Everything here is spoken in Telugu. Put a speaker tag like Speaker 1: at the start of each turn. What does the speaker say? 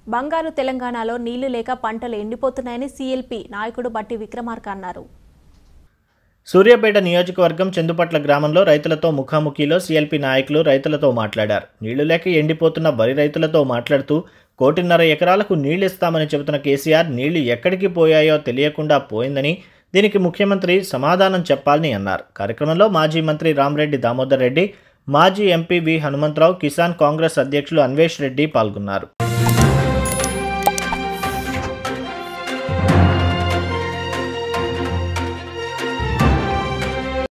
Speaker 1: బంగారు తెలంగాణలో నీళ్లు లేక పంటలు ఎండిపోతున్నాయని సీఎల్పీ నాయకుడు బట్టి విక్రమార్క అన్నారు.
Speaker 2: సూర్యాపేట నియోజకవర్గం చందుపట్ల గ్రామంలో రైతులతో ముఖాముఖిలో సీఎల్పీ నాయకులు రైతులతో మాట్లాడారు. నీళ్లు లేక ఎండిపోతున్న వరి రైతులతో మాట్లాడుతూ 1.5 ఎకరాలకు నీళ్లు ఇస్తామని చెబుతున్న కేసీఆర్ నీళ్లు ఎక్కడికి పోయాయో తెలియకుండా పోయిందని, దీనికి ముఖ్యమంత్రి సమాధానం చెప్పాలని అన్నారు. కార్యక్రమంలో మాజీ మంత్రి రామరెడ్డి దామోదర్ రెడ్డి, మాజీ ఎంపీ వి హనుమంతరావు, కిసాన్ కాంగ్రెస్ అధ్యక్షులు అన్వేష్ రెడ్డి పాల్గొన్నారు.